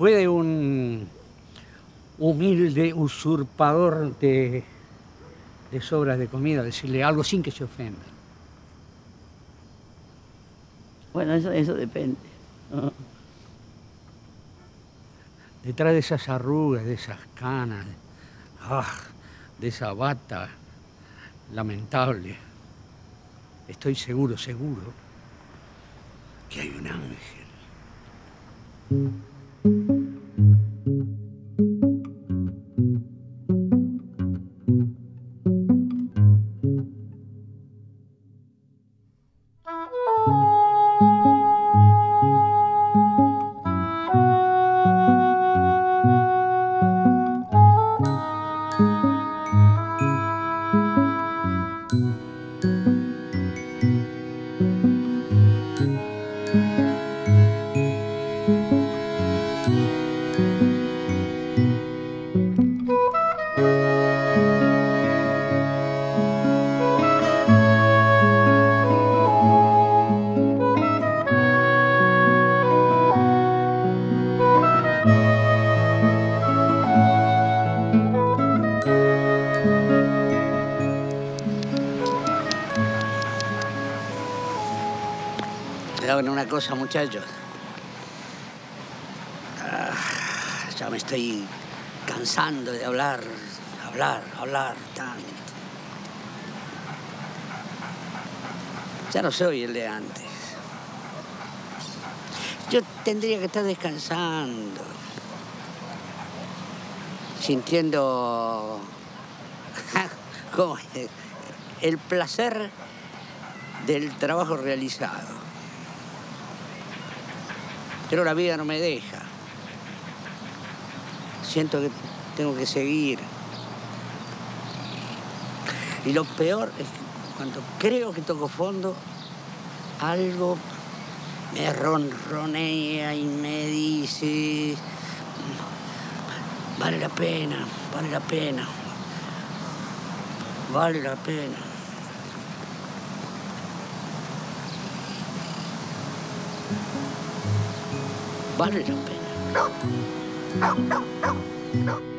¿Puede un humilde usurpador de sobras de comida decirle algo sin que se ofenda? Bueno, eso depende. ¿No? Detrás de esas arrugas, de esas canas, de esa bata lamentable, estoy seguro que hay un ángel. ¿Saben una cosa, muchachos? Ya me estoy cansando de hablar tanto. Ya no soy el de antes. Yo tendría que estar descansando, sintiendo como el placer del trabajo realizado. Pero la vida no me deja. Siento que tengo que seguir. Y lo peor es que cuando creo que toco fondo, algo me ronronea y me dice: vale la pena, vale la pena, vale la pena. Vale la pena.